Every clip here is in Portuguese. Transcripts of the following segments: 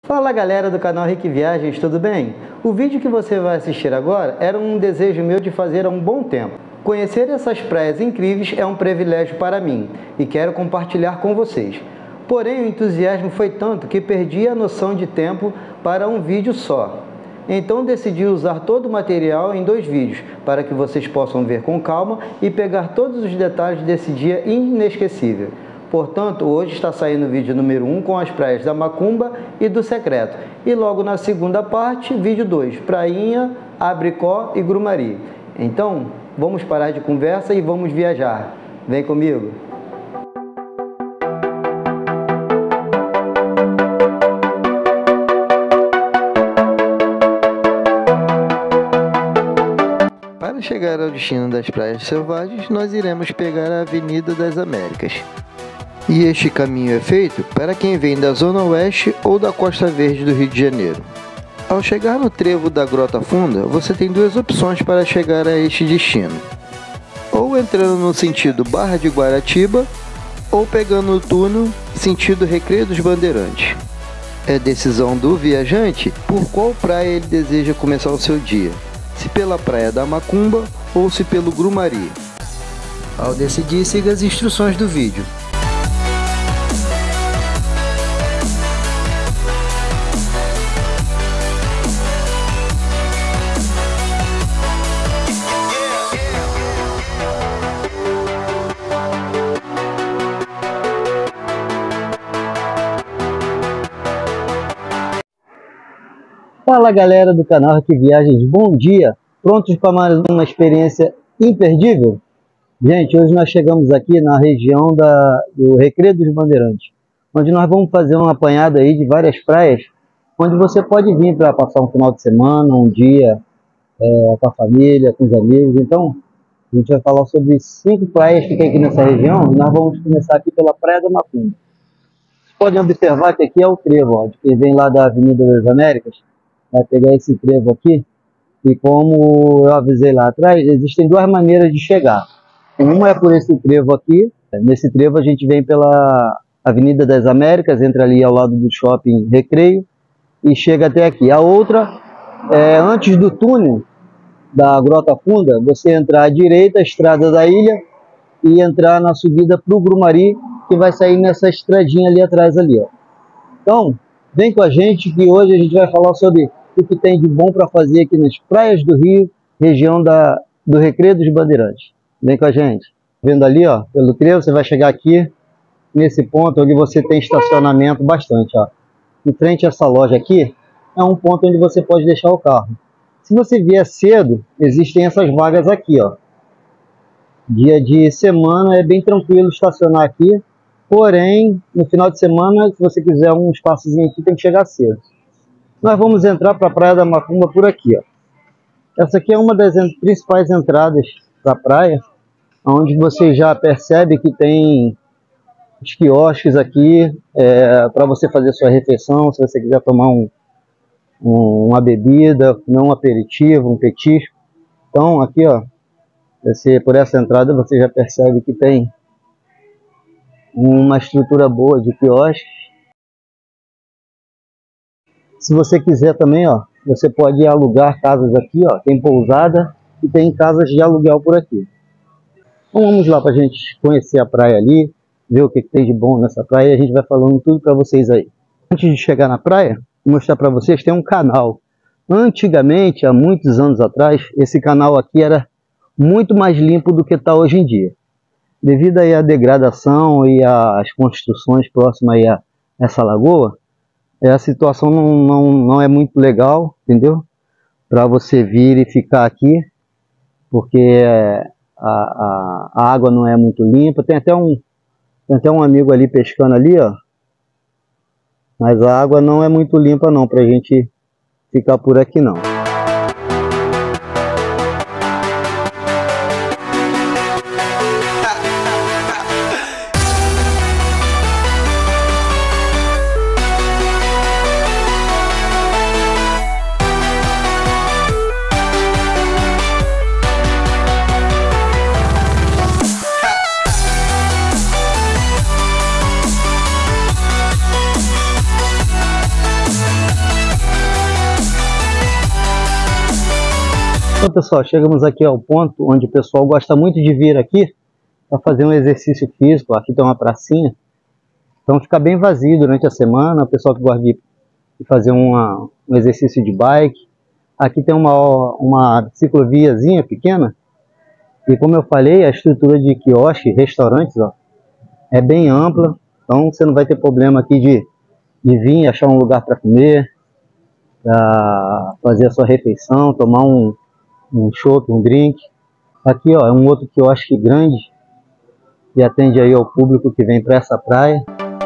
Fala galera do canal Rick Viagens, tudo bem? O vídeo que você vai assistir agora era um desejo meu de fazer há um bom tempo. Conhecer essas praias incríveis é um privilégio para mim e quero compartilhar com vocês. Porém, o entusiasmo foi tanto que perdi a noção de tempo para um vídeo só. Então decidi usar todo o material em 2 vídeos, para que vocês possam ver com calma e pegar todos os detalhes desse dia inesquecível. Portanto, hoje está saindo o vídeo número 1 com as praias da Macumba e do Secreto. E logo na segunda parte, vídeo 2, Prainha, Abricó e Grumari. Então, vamos parar de conversa e vamos viajar. Vem comigo! Para chegar ao destino das Praias Selvagens, nós iremos pegar a Avenida das Américas. E este caminho é feito para quem vem da Zona Oeste ou da Costa Verde do Rio de Janeiro. Ao chegar no trevo da Grota Funda, você tem 2 opções para chegar a este destino. Ou entrando no sentido Barra de Guaratiba, ou pegando o túnel sentido Recreio dos Bandeirantes. É decisão do viajante por qual praia ele deseja começar o seu dia, se pela Praia da Macumba ou se pelo Grumari. Ao decidir, siga as instruções do vídeo. Fala galera do canal Rick Viagens, bom dia! Prontos para mais uma experiência imperdível? Gente, hoje nós chegamos aqui na região do Recreio dos Bandeirantes, onde nós vamos fazer uma apanhada aí de várias praias, onde você pode vir para passar um final de semana, um dia com a família, com os amigos. Então, a gente vai falar sobre 5 praias que tem aqui nessa região, e nós vamos começar aqui pela Praia da Macumba. Vocês podem observar que aqui é o trevo, ó, de quem vem lá da Avenida das Américas. Vai pegar esse trevo aqui, e como eu avisei lá atrás, existem 2 maneiras de chegar. Uma é por esse trevo aqui. Nesse trevo a gente vem pela Avenida das Américas, entra ali ao lado do shopping Recreio e chega até aqui. A outra é antes do túnel da Grota Funda, você entrar à direita, a estrada da ilha, e entrar na subida para o Grumari, que vai sair nessa estradinha ali atrás ali, ó. Então, vem com a gente que hoje a gente vai falar sobre o que tem de bom para fazer aqui nas praias do Rio, região do Recreio dos Bandeirantes. Vem com a gente. Vendo ali, ó, pelo trevo, você vai chegar aqui, nesse ponto onde você tem estacionamento bastante, ó. Em frente a essa loja aqui, é um ponto onde você pode deixar o carro. Se você vier cedo, existem essas vagas aqui, ó. Dia de semana é bem tranquilo estacionar aqui. Porém, no final de semana, se você quiser um espaçozinho aqui, tem que chegar cedo. Nós vamos entrar para a Praia da Macumba por aqui, ó. Essa aqui é uma das principais entradas para a praia, onde você já percebe que tem os quiosques aqui, para você fazer sua refeição, se você quiser tomar uma bebida, um aperitivo, um petisco. Então, aqui, ó, por essa entrada você já percebe que tem uma estrutura boa de quiosque. Se você quiser também, ó, você pode alugar casas aqui, ó, tem pousada e tem casas de aluguel por aqui. Então vamos lá para a gente conhecer a praia ali, ver o que tem de bom nessa praia, e a gente vai falando tudo para vocês aí. Antes de chegar na praia, vou mostrar para vocês, tem um canal. Antigamente, há muitos anos atrás, esse canal aqui era muito mais limpo do que está hoje em dia. Devido aí à degradação e às construções próximas aí a essa lagoa, a situação não é muito legal, entendeu? Para você vir e ficar aqui, porque a água não é muito limpa. Tem até um amigo ali pescando ali, ó. Mas a água não é muito limpa não, para a gente ficar por aqui não. Então, pessoal, chegamos aqui ao ponto onde o pessoal gosta muito de vir aqui para fazer um exercício físico. Aqui tem uma pracinha, então fica bem vazio durante a semana. O pessoal que gosta de fazer um exercício de bike. Aqui tem uma cicloviazinha pequena, e como eu falei, a estrutura de quiosque, restaurantes, ó, é bem ampla, então você não vai ter problema aqui de vir e achar um lugar para comer, para fazer a sua refeição, tomar um chopp, um drink. Aqui, ó, é um outro quiosque grande que atende aí ao público que vem para essa praia.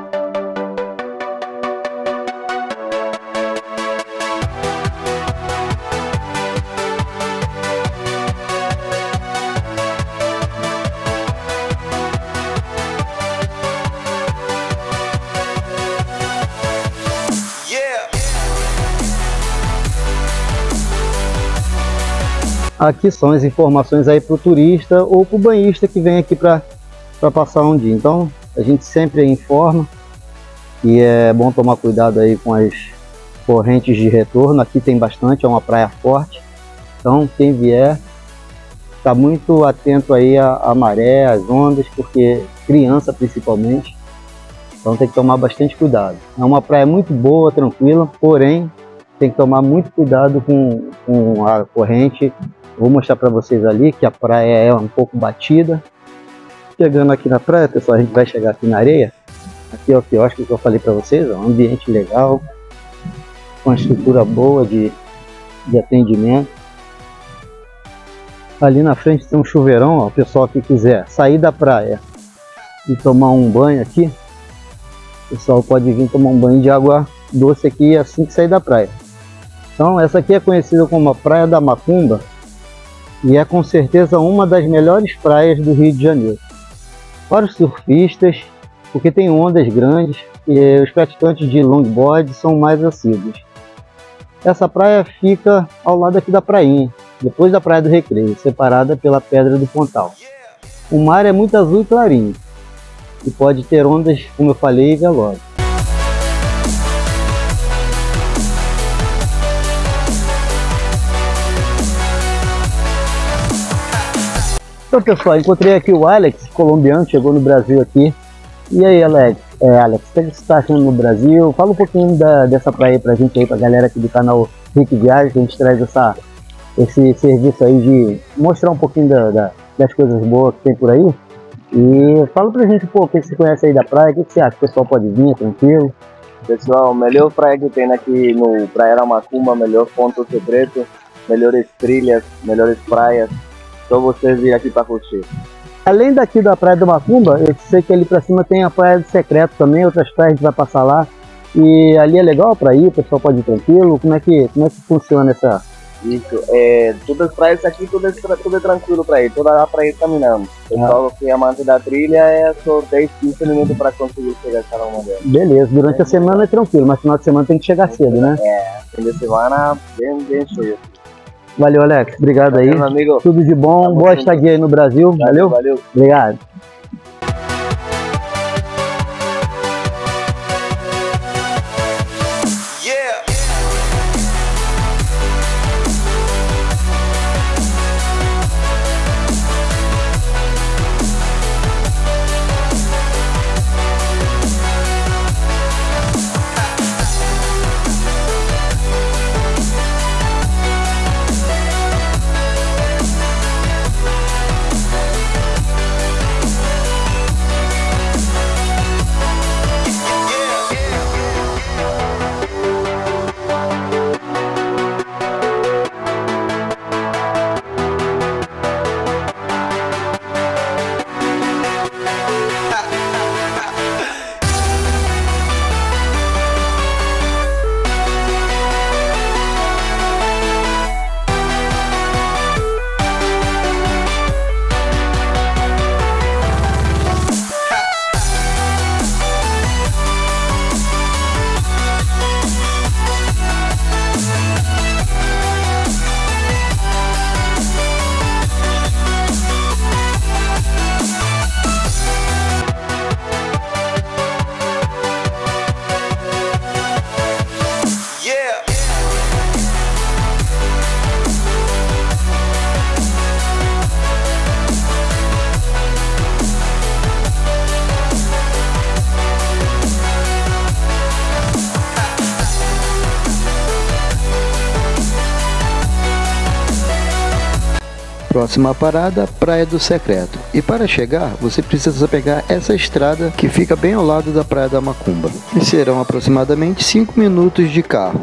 Aqui são as informações aí para o turista ou para o banhista que vem aqui para passar um dia. Então a gente sempre informa que é bom tomar cuidado aí com as correntes de retorno. Aqui tem bastante, é uma praia forte, então quem vier está muito atento aí à maré, às ondas, porque criança principalmente, então tem que tomar bastante cuidado. É uma praia muito boa, tranquila, porém tem que tomar muito cuidado com a corrente. Vou mostrar para vocês ali que a praia é um pouco batida. Chegando aqui na praia, pessoal, a gente vai chegar aqui na areia. Aqui é o quiosque que eu falei para vocês, ó, um ambiente legal, com uma estrutura boa de atendimento. Ali na frente tem um chuveirão, ó, o pessoal que quiser sair da praia e tomar um banho aqui, o pessoal pode vir tomar um banho de água doce aqui assim que sair da praia. Então essa aqui é conhecida como a Praia da Macumba, e é com certeza uma das melhores praias do Rio de Janeiro para os surfistas, porque tem ondas grandes e os praticantes de longboard são mais assíduos. Essa praia fica ao lado aqui da prainha, depois da Praia do Recreio, separada pela Pedra do Pontal. O mar é muito azul e clarinho e pode ter ondas, como eu falei, velozes. Então, pessoal, encontrei aqui o Alex, colombiano, chegou no Brasil aqui. E aí, Alex, o que você está achando no Brasil? Fala um pouquinho dessa praia aí pra gente aí, pra galera aqui do canal Rick Viagem, que a gente traz esse serviço aí de mostrar um pouquinho das coisas boas que tem por aí. E fala pra gente um pouco o que você conhece aí da praia, o que você acha? O pessoal pode vir, tranquilo? Pessoal, melhor praia que tem aqui no Praia da Macumba, melhor ponto secreto, melhores trilhas, melhores praias. Só vocês virem aqui para curtir. Além daqui da Praia do Macumba, eu sei que ali para cima tem a Praia do Secreto também, outras praias a gente vai passar lá. E ali é legal para ir, o pessoal pode ir tranquilo. Como é que funciona essa? Isso, todas as praias aqui, tudo é tranquilo para ir, toda a praia caminhamos. O pessoal que é amante da trilha é só 10, 15 minutos para conseguir chegar a cada uma delas. Beleza, durante a semana é tranquilo, mas final de semana tem que chegar cedo, né? Fim de semana bem cheio. Valeu, Alex. Obrigado aí. Meu amigo. Tudo de bom. Boa estadia aí no Brasil. Valeu? Valeu. Obrigado. Próxima parada, Praia do Secreto. E para chegar, você precisa pegar essa estrada que fica bem ao lado da Praia da Macumba. E serão aproximadamente 5 minutos de carro.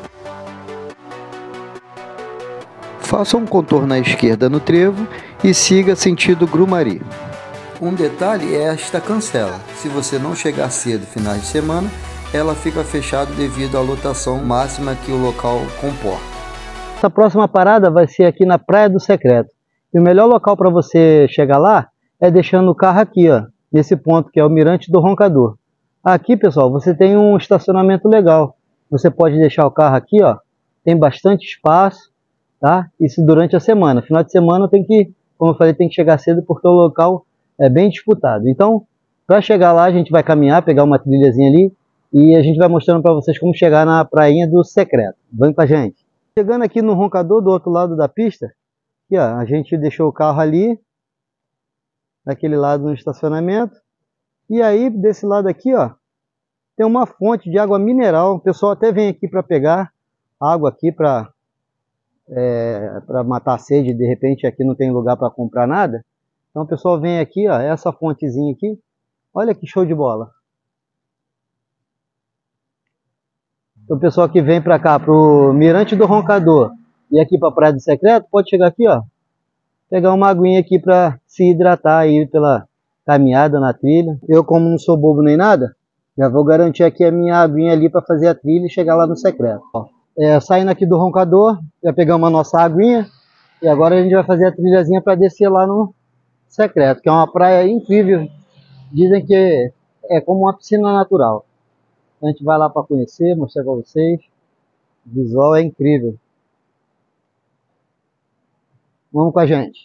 Faça um contorno à esquerda no trevo e siga sentido Grumari. Um detalhe é esta cancela. Se você não chegar cedo finais de semana, ela fica fechada devido à lotação máxima que o local comporta. Essa próxima parada vai ser aqui na Praia do Secreto. E o melhor local para você chegar lá é deixando o carro aqui, ó, nesse ponto que é o Mirante do Roncador. Aqui, pessoal, você tem um estacionamento legal. Você pode deixar o carro aqui, ó, tem bastante espaço, tá? Isso durante a semana. Final de semana tem que, como eu falei, tem que chegar cedo porque o local é bem disputado. Então, para chegar lá, a gente vai caminhar, pegar uma trilhazinha ali e a gente vai mostrando para vocês como chegar na Prainha do Secreto. Vem com a gente. Chegando aqui no Roncador, do outro lado da pista, aqui, ó, a gente deixou o carro ali, daquele lado no estacionamento. E aí, desse lado aqui, ó, tem uma fonte de água mineral. O pessoal até vem aqui para pegar água aqui para matar a sede. De repente aqui não tem lugar para comprar nada. Então o pessoal vem aqui, ó, essa fontezinha aqui. Olha que show de bola. Então o pessoal que vem para cá, pro Mirante do Roncador e aqui para a Praia do Secreto, pode chegar aqui, ó, pegar uma aguinha aqui para se hidratar aí pela caminhada na trilha. Eu, como não sou bobo nem nada, já vou garantir aqui a minha aguinha ali para fazer a trilha e chegar lá no Secreto. Ó, saindo aqui do Roncador, já pegamos a nossa aguinha e agora a gente vai fazer a trilhazinha para descer lá no Secreto, que é uma praia incrível. Dizem que é como uma piscina natural. A gente vai lá para conhecer, mostrar para vocês. O visual é incrível. Vamos com a gente.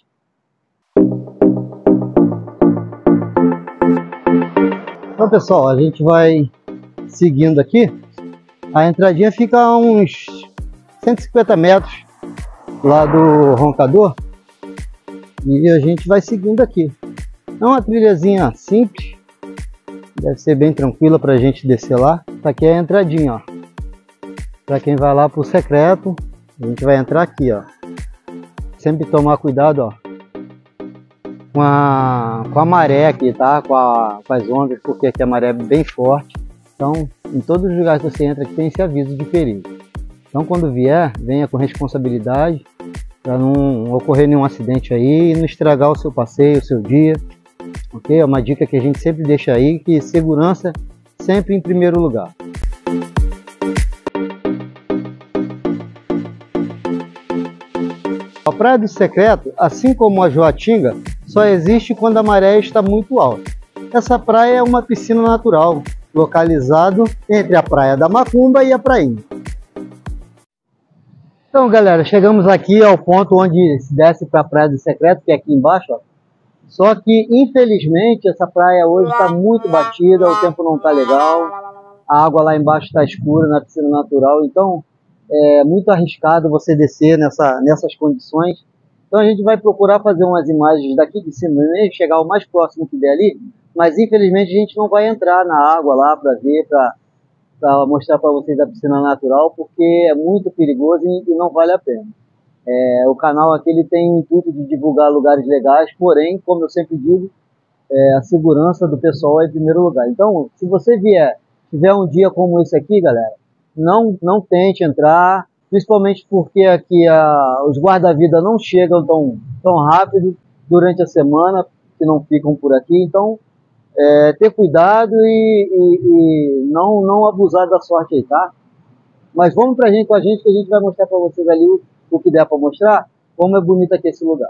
Então, pessoal, a gente vai seguindo aqui. A entradinha fica a uns 150 metros lá do Roncador. E a gente vai seguindo aqui. É uma trilhazinha simples. Deve ser bem tranquila para a gente descer lá. Essa aqui é a entradinha, ó. Para quem vai lá pro Secreto, a gente vai entrar aqui, ó. Sempre tomar cuidado, ó, com a maré aqui, tá? Com as ondas, porque aqui a maré é bem forte. Então, em todos os lugares que você entra aqui tem esse aviso de perigo. Então, quando vier, venha com responsabilidade para não ocorrer nenhum acidente aí e não estragar o seu passeio, o seu dia. Ok? É uma dica que a gente sempre deixa aí, que segurança sempre em primeiro lugar. A Praia do Secreto, assim como a Joatinga, só existe quando a maré está muito alta. Essa praia é uma piscina natural, localizado entre a Praia da Macumba e a Prainha. Então, galera, chegamos aqui ao ponto onde se desce para a Praia do Secreto, que é aqui embaixo, ó. Só que, infelizmente, essa praia hoje está muito batida, o tempo não está legal, a água lá embaixo está escura na piscina natural, então é muito arriscado você descer nessas condições. Então a gente vai procurar fazer umas imagens daqui de cima mesmo, chegar o mais próximo que der ali, mas infelizmente a gente não vai entrar na água lá para ver, para mostrar para vocês a piscina natural, porque é muito perigoso e não vale a pena. O canal aqui ele tem o intuito de divulgar lugares legais, porém, como eu sempre digo, a segurança do pessoal é em primeiro lugar. Então, se você tiver um dia como esse aqui, galera, não tente entrar, principalmente porque aqui os guarda-vida não chegam tão rápido durante a semana, que não ficam por aqui. Então, ter cuidado e não abusar da sorte aí, tá? Mas vamos com a gente que a gente vai mostrar para vocês ali o que der para mostrar, como é bonito aqui esse lugar.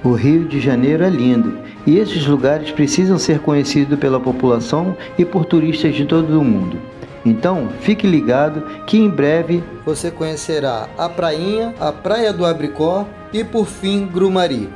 O Rio de Janeiro é lindo e esses lugares precisam ser conhecidos pela população e por turistas de todo o mundo. Então, fique ligado que em breve você conhecerá a Prainha, a Praia do Abricó e por fim Grumari.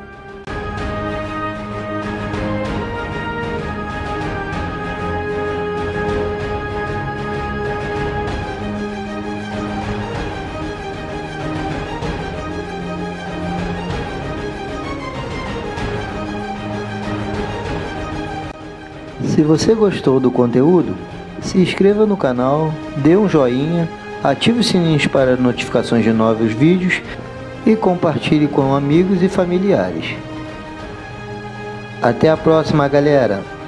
Se você gostou do conteúdo, se inscreva no canal, dê um joinha, ative o sininho para notificações de novos vídeos e compartilhe com amigos e familiares. Até a próxima, galera!